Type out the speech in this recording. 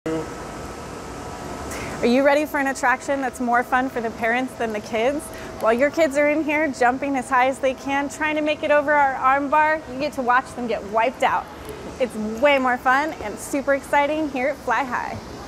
Are you ready for an attraction that's more fun for the parents than the kids? While your kids are in here jumping as high as they can, trying to make it over our arm bar, you get to watch them get wiped out. It's way more fun and super exciting here at Fly High.